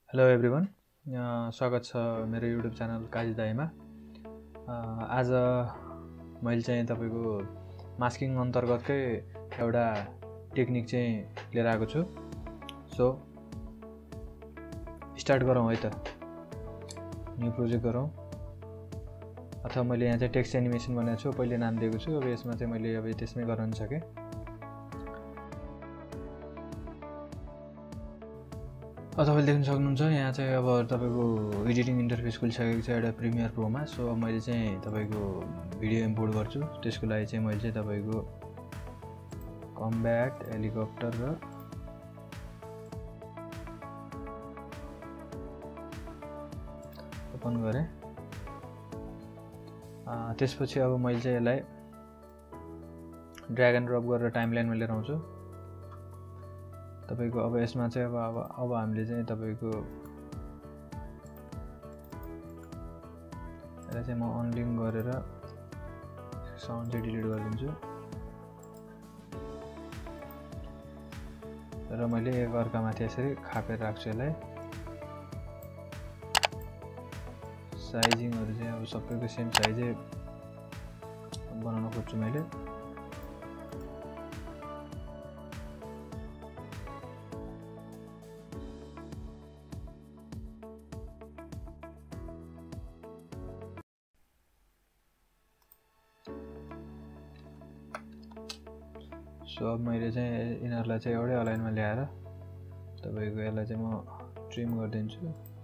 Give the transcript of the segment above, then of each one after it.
Hello everyone, स्वागत छ मेरो युट्युब च्यानल काजी दाईमा। आज मैले चाहिँ तपाईँको मास्किङ अन्तर्गतकै एउटा टेक्निक चाहिँ लिएर आएको छु। सो स्टार्ट गरौँ है त, न्यू प्रोजेक्ट गरौँ। अथवा मैले यहाँ चाहिँ टेक्स्ट एनिमेसन बनाएको छु, पहिले नाम दिएको छु। अब यसमा चाहिँ मैले अब त्यसमै गराउन सकेँ। तपाईँले देख्न सक्नुहुन्छ यहाँ चाहिँ अब तपाईँको एडिटिङ इन्टरफेस खुलिसकेको छ एउटा प्रिमियर प्रोमा। सो अब मैले चाहिँ तपाईँको भिडियो इम्पोर्ट गर्छु। त्यसको लागि चाहिँ मैले चाहिँ तपाईँको कम्ब्याट हेलिकप्टर र ओपन गरेँ। त्यसपछि अब मैले चाहिँ यसलाई ड्र्याग एन्ड ड्रप गरेर टाइमलाइनमा लिएर आउँछु। तपाईँको अब यसमा चाहिँ अब हामीले चाहिँ तपाईँको यसलाई चाहिँ म अनलिङ्क गरेर साउन्ड चाहिँ डिलिट गरिदिन्छु र मैले एकअर्कामाथि यसरी खापेर राख्छु। यसलाई साइजिङहरू चाहिँ अब सबैको सेम साइजै बनाउन खोज्छु मैले। सो अब मैले चाहिँ यिनीहरूलाई चाहिँ एउटै अलाइनमा ल्याएर तपाईँको यसलाई चाहिँ म ट्रिम गरिदिन्छु।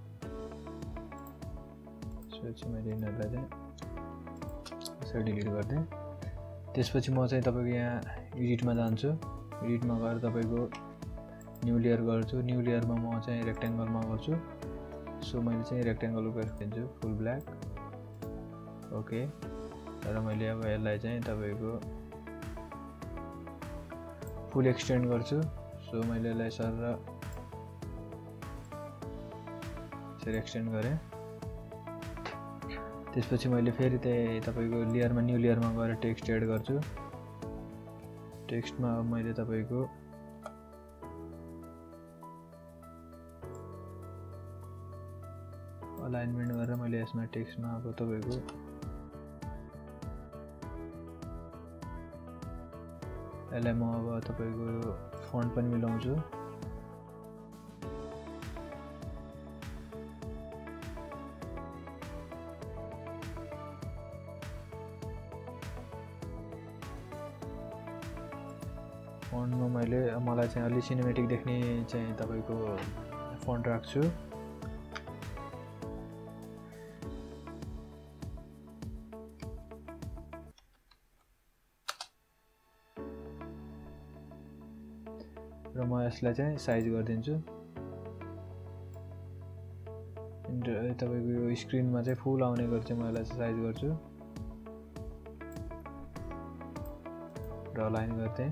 त्यसपछि मैले यिनीहरूलाई चाहिँ यसरी डिलिट गरिदिएँ। त्यसपछि म चाहिँ तपाईँको यहाँ एडिटमा जान्छु। एडिटमा गएर तपाईँको न्यू लेयर गर्छु। न्यू लेयरमा म चाहिँ रेक्ट्याङ्गलमा गर्छु। सो मैले चाहिँ रेक्ट्याङ्गल दिन्छु फुल ब्ल्याक। ओके, र मैले अब यसलाई चाहिँ तपाईँको फुल एक्सटेन्ड गर्छु। सो मैले यसलाई यसरी एक्सटेन्ड गरेँ। त्यसपछि मैले फेरि त्यही तपाईँको लेयरमा न्यू लेयरमा गएर टेक्स्ट एड गर्छु। टेक्स्टमा अब मैले तपाईँको अलाइनमेन्ट गरेर मैले यसमा टेक्स्टमा अब तपाईँको यसलाई म अब तपाईँको फन्ट पनि मिलाउँछु। फन्टमा मलाई चाहिँ अलि सिनेमेटिक देख्ने चाहिँ तपाईँको फन्ट राख्छु। र म यसलाई चाहिँ साइज गरिदिन्छु। तपाईँको यो स्क्रिनमा चाहिँ फुल आउने गरी चाहिँ म यसलाई साइज गर्छु र अलाइन गर्दै।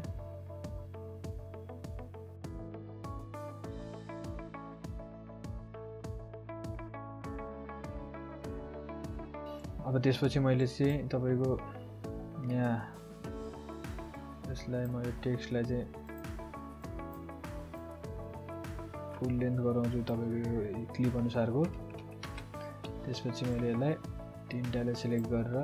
अब त्यसपछि मैले चाहिँ तपाईँको यहाँ यसलाई म यो टेक्स्टलाई चाहिँ फुल लेन्थ गराउँछु तपाईँको क्लिप अनुसारको। त्यसपछि मैले यसलाई तिनटालाई सिलेक्ट गरेर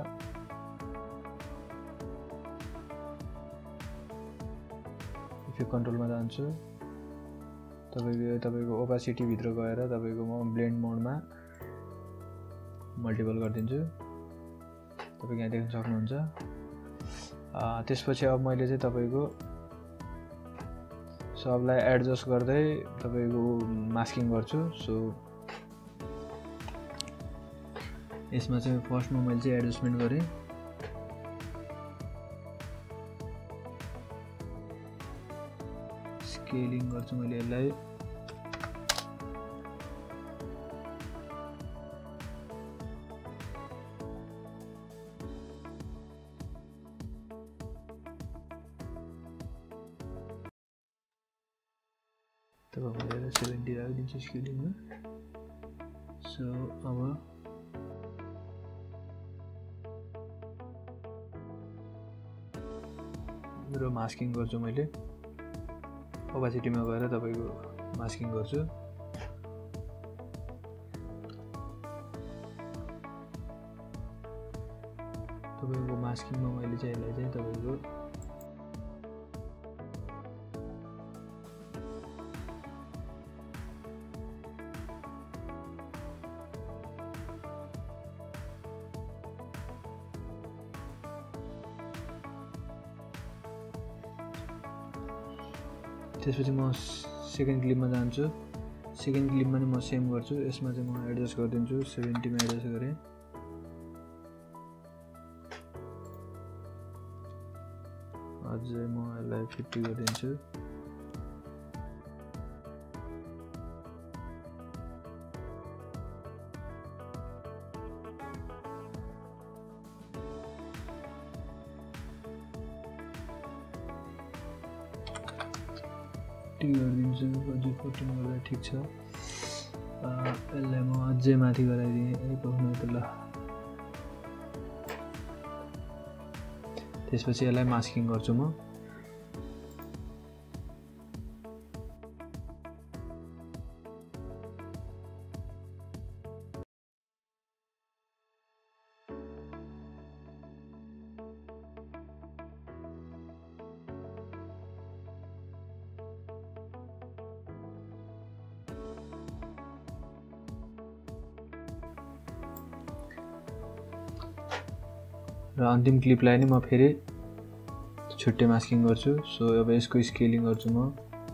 इफेक्ट कन्ट्रोलमा जान्छु। तपाईँको ओपासिटी भित्र गएर तपाईँको म ब्लेन्ड मोडमा मल्टिपल गरिदिन्छु। तपाईँको यहाँ देख्न सक्नुहुन्छ। त्यसपछि अब मैले चाहिँ तपाईँको सबलाई एडजस्ट गर्दै तपाईँको मास्किङ गर्छु। सो यसमा चाहिँ फर्स्टमा मैले चाहिँ एडजस्टमेन्ट गरेँ। स्केलिङ गर्छु मैले यसलाई। तपाईँलाई 70 राखिदिन्छु स्केलिङमा। सो अब र मास्किङ गर्छु मैले। ओपासिटीमा गएर तपाईँको मास्किङ गर्छु। तपाईको मास्किङमा मैले चाहिँ यसलाई चाहिँ तपाईको त्यसपछि म सेकेन्ड क्लिपमा जान्छु। सेकेन्ड क्लिपमा नि म सेम गर्छु। यसमा चाहिँ म एडजस्ट गरिदिन्छु 70 मा एडजस्ट गरे। अझै म यसलाई 50 गरिदिन्छु। गरिदिन्छु अझै 14 गर्दा ठिक छ। यसलाई म अझै माथि गराइदिएँ त ल। त्यसपछि यसलाई मास्किङ गर्छु म। र अन्तिम क्लिपलाई नि म फेरि छुट्टै मास्किङ गर्छु। सो अब यसको स्केलिङ गर्छु म।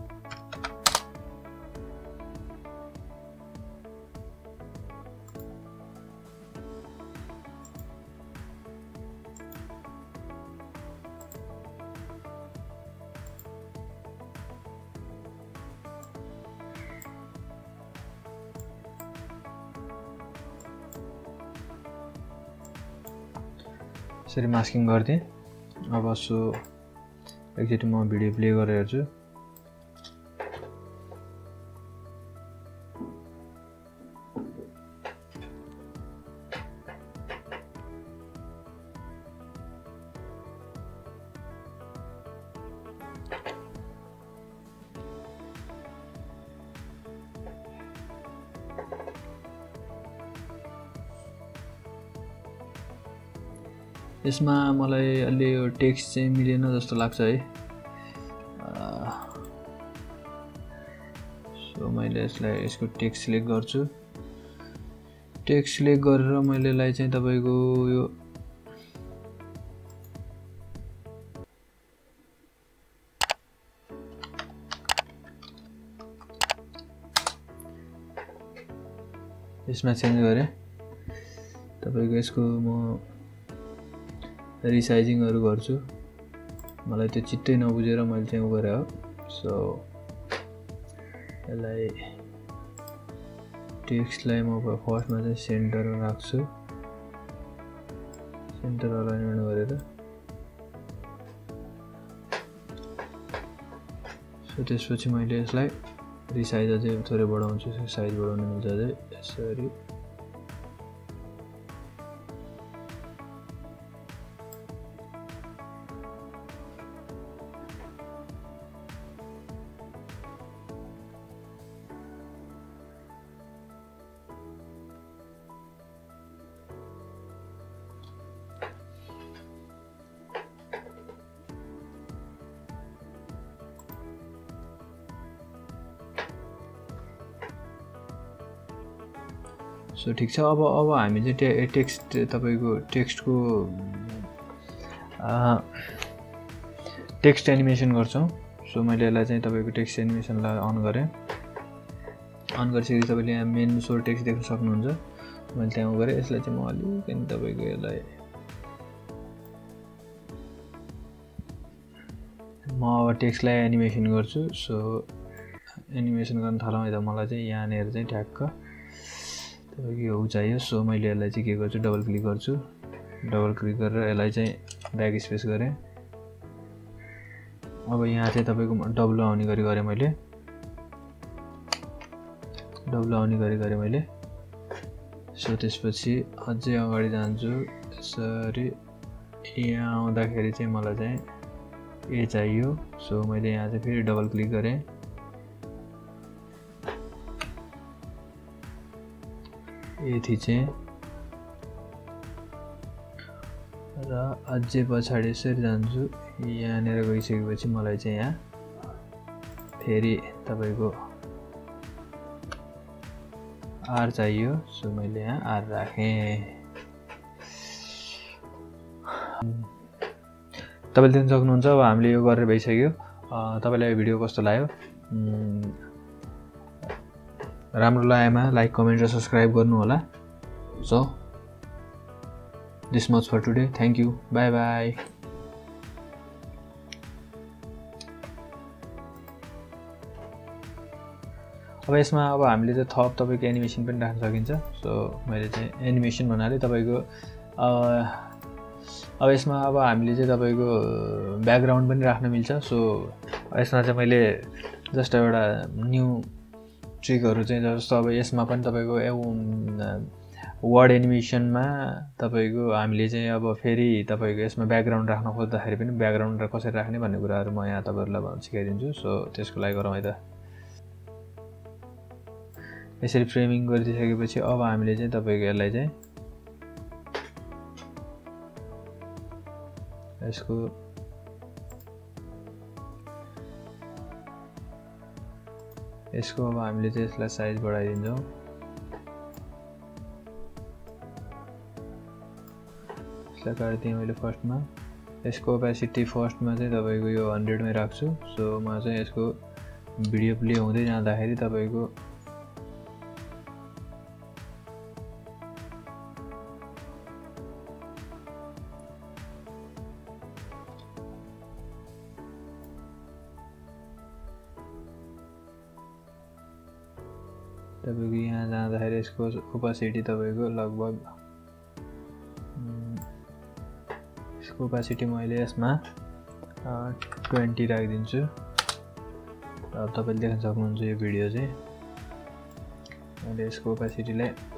यसरी मास्किङ गर्दै अब सो एकचोटि म भिडियो प्ले गरेर हेर्छु। यसमा मलाई अलि यो टेक्स्ट चाहिँ मिलेन जस्तो लाग्छ है। सो मैले यसको टेक्स्ट सिलेक्ट गर्छु। टेक्स्ट सिलेक्ट गरेर मैले यसलाई चाहिँ तपाईको यो यसमा चेन्ज गरे। तपाईको यसको म रिसाइजिङहरु गर्छु। मलाई त्यो चित्तै नबुझेर मैले चाहिँ उ गरे हो। सो यसलाई टेक्स्टलाई म फर्स्टमा चाहिँ सेन्टरमा राख्छु। सेन्टर अलाइनमेन्ट गरेर सो त्यसपछि मैले यसलाई रिसाइज अझै थोरै बढाउँछु। साइज बढाउन मिल्छ अझै यसरी। सो ठीक छ। अब हामी चाहिँ टेक्स्ट तपाईको टेक्स्टको टेक्स्ट एनिमेसन गर्छौं। सो मैले यसलाई चाहिँ तपाईको टेक्स्ट एनिमेसनलाई अन गरे। अन गरिसकेपछि तपाईले यहाँ मेन सोर्ट टेक्स्ट देख्न सक्नुहुन्छ। मैले त्यहाँ गरे। यसलाई चाहिँ म अलिकति तपाईको यसलाई म अब टेक्स्टलाई एनिमेसन गर्छु। सो एनिमेसन गर्न थालौँ है त। मलाई चाहिँ यहाँनेर चाहिँ ठ्याक्क तपाईको यो चाहियो। सो मैले यसलाई चाहिँ के गर्छु डबल क्लिक गर्छु। डबल क्लिक गरेर यसलाई चाहिँ ब्याक स्पेस गरे। अब यहाँ चाहिँ तपाईको डबल आउने गरी गरे मैले। डबल आउने गरी गरे मैले। सो त्यसपछि अझै अगाडि जान्छु। यसरी यहाँ आउँदाखेरि चाहिँ मलाई चाहिँ ए चाहियो। सो मैले यहाँ चाहिँ फेरि डबल क्लिक गरे। ए थिचे र अझै पछाडि यसरी जान्छु। यहाँनिर गइसकेपछि मलाई चाहिँ यहाँ फेरि तपाईको R चाहियो, सो मैले यहाँ R राखेँ। तपाईले देख्न सक्नुहुन्छ अब हामीले यो गरेर भइसक्यो। तपाईलाई यो भिडियो कस्तो लाग्यो? राम्रो लागेमा लाइक, कमेन्ट र सब्स्क्राइब गर्नु होला। So this much for today. Thank you. Bye bye. अब यसमा अब हामीले चाहिँ थप तपाईको एनिमेसन पनि राख्न सकिन्छ। सो मैले चाहिँ एनिमेसन भन्नाले तपाईको अब यसमा अब हामीले चाहिँ तपाईको ब्याकग्राउन्ड पनि राख्न मिल्छ। सो यसमा चाहिँ मैले जस्ट एउटा न्यू ट्रिकहरु चाहिँ जस्तो अब यसमा पनि तपाईको वर्ड एनिमेसनमा तपाईको हामीले चाहिँ अब फेरि तपाईको यसमा ब्याकग्राउन्ड राख्न खोज्दाखेरि पनि ब्याकग्राउन्ड कसरी राख्ने भन्ने कुराहरु म यहाँ तपाईहरुलाई सिकाइदिन्छु। सो त्यसको लागि गरौँ है त। यसरी फ्रेमिङ गरिसकेपछि अब हामीले चाहिँ तपाईको यसलाई चाहिँ यसको अब हामीले चाहिँ यसलाई साइज बढाइदिन्छौँ। यसलाई काट्दिएँ मैले फर्स्टमा। यसको ओपेसिटी फर्स्टमा चाहिँ तपाईको यो 100 मै राख्छु। सो म चाहिँ यसको भिडियो प्ले हुँदै जाँदाखेरि तपाईको यहाँ जाँदाखेरि यसको ओपेसिटी तपाईको लगभग यसको ओपेसिटी मैले यसमा 20 राखिदिन्छु। अब तपाईले देख्न सक्नुहुन्छ यो भिडियो चाहिँ मैले यसको ओपेसिटीलाई